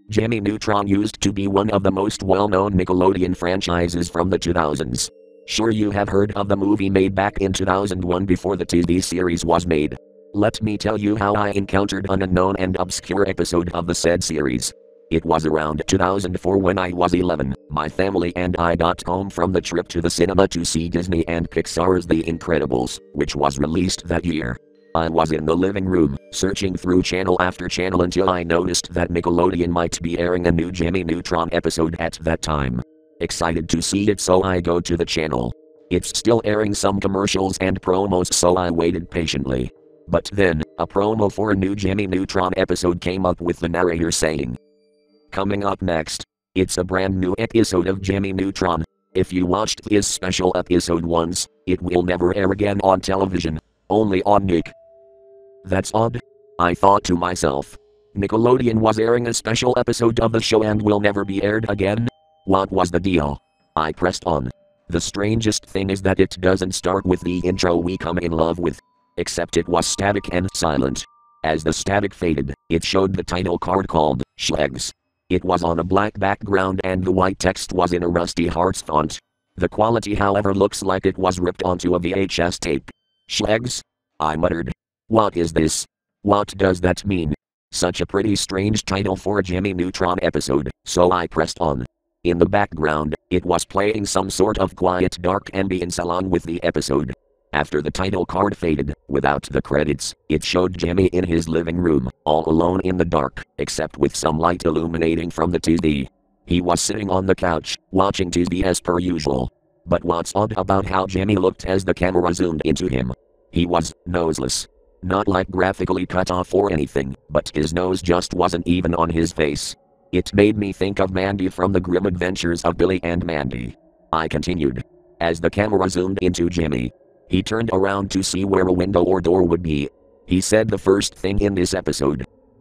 Jimmy Neutron used to be one of the most well-known Nickelodeon franchises from the 2000s. Sure, you have heard of the movie made back in 2001 before the TV series was made. Let me tell you how I encountered an unknown and obscure episode of the said series. It was around 2004 when I was 11. My family and I got home from the trip to the cinema to see Disney and Pixar's The Incredibles, which was released that year. I was in the living room, searching through channel after channel until I noticed that Nickelodeon might be airing a new Jimmy Neutron episode at that time. Excited to see it, so I go to the channel. It's still airing some commercials and promos, so I waited patiently. But then, a promo for a new Jimmy Neutron episode came up with the narrator saying, "Coming up next, it's a brand new episode of Jimmy Neutron. If you watched this special episode once, it will never air again on television, only on Nick." That's odd, I thought to myself. Nickelodeon was airing a special episode of the show and will never be aired again? What was the deal? I pressed on. The strangest thing is that it doesn't start with the intro we come in love with. Except it was static and silent. As the static faded, it showed the title card called Shlegs. It was on a black background and the white text was in a rusty Hearts font. The quality, however, looks like it was ripped onto a VHS tape. Shlegs? I muttered. What is this? What does that mean? Such a pretty strange title for a Jimmy Neutron episode, so I pressed on. In the background, it was playing some sort of quiet dark ambience along with the episode. After the title card faded, without the credits, it showed Jimmy in his living room, all alone in the dark, except with some light illuminating from the TV. He was sitting on the couch, watching TV as per usual. But what's odd about how Jimmy looked as the camera zoomed into him? He was noseless. Not like graphically cut off or anything, but his nose just wasn't even on his face. It made me think of Mandy from The Grim Adventures of Billy and Mandy. I continued. As the camera zoomed into Jimmy, he turned around to see where a window or door would be. He said the first thing in this episode.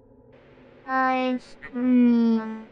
"Ice cream,"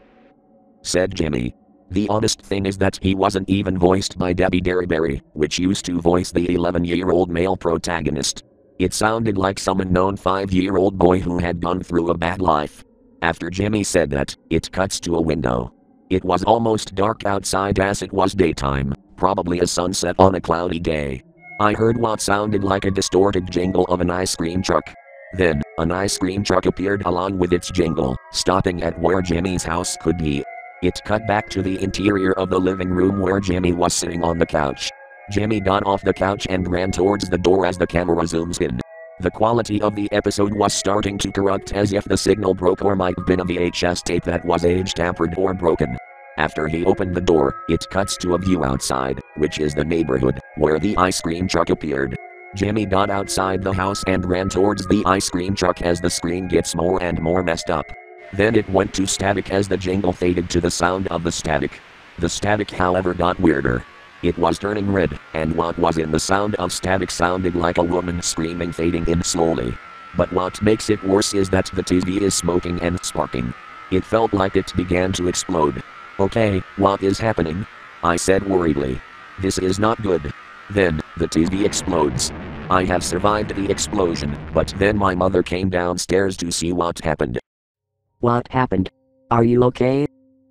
said Jimmy. The honest thing is that he wasn't even voiced by Debbie Derryberry, which used to voice the 11-year-old male protagonist. It sounded like some unknown 5-year-old boy who had gone through a bad life. After Jimmy said that, it cuts to a window. It was almost dark outside as it was daytime, probably a sunset on a cloudy day. I heard what sounded like a distorted jingle of an ice cream truck. Then, an ice cream truck appeared along with its jingle, stopping at where Jimmy's house could be. It cut back to the interior of the living room where Jimmy was sitting on the couch. Jimmy got off the couch and ran towards the door as the camera zooms in. The quality of the episode was starting to corrupt, as if the signal broke or might have been a VHS tape that was age-tampered or broken. After he opened the door, it cuts to a view outside, which is the neighborhood, where the ice cream truck appeared. Jimmy got outside the house and ran towards the ice cream truck as the screen gets more and more messed up. Then it went to static as the jingle faded to the sound of the static. The static, however, got weirder. It was turning red, and what was in the sound of static sounded like a woman screaming, fading in slowly. But what makes it worse is that the TV is smoking and sparking. It felt like it began to explode. "Okay, what is happening?" I said worriedly. "This is not good." Then, the TV explodes. I have survived the explosion, but then my mother came downstairs to see what happened. "What happened? Are you okay?"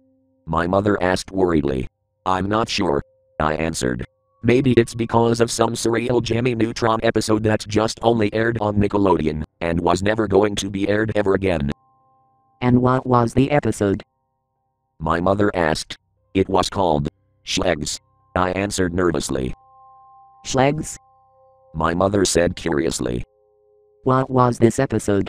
My mother asked worriedly. "I'm not sure," I answered. "Maybe it's because of some surreal Jimmy Neutron episode that just only aired on Nickelodeon, and was never going to be aired ever again." "And what was the episode?" My mother asked. "It was called Shlegs," I answered nervously. "Shlegs?" My mother said curiously. "What was this episode?"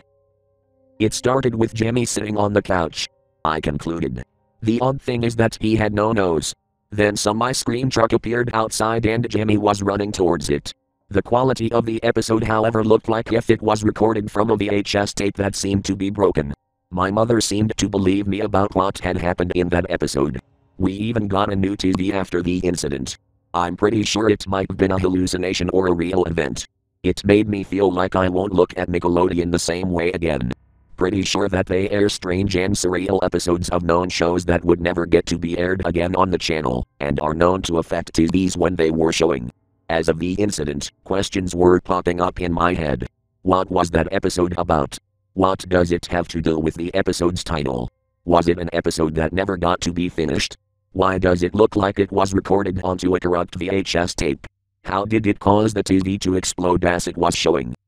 "It started with Jimmy sitting on the couch," I concluded. "The odd thing is that he had no nose. Then some ice cream truck appeared outside and Jimmy was running towards it. The quality of the episode, however, looked like if it was recorded from a VHS tape that seemed to be broken. My mother seemed to believe me about what had happened in that episode. We even got a new TV after the incident. I'm pretty sure it might have been a hallucination or a real event. It made me feel like I won't look at Nickelodeon the same way again. Pretty sure that they air strange and surreal episodes of known shows that would never get to be aired again on the channel, and are known to affect TVs when they were showing. As of the incident, questions were popping up in my head. What was that episode about? What does it have to do with the episode's title? Was it an episode that never got to be finished? Why does it look like it was recorded onto a corrupt VHS tape? How did it cause the TV to explode as it was showing?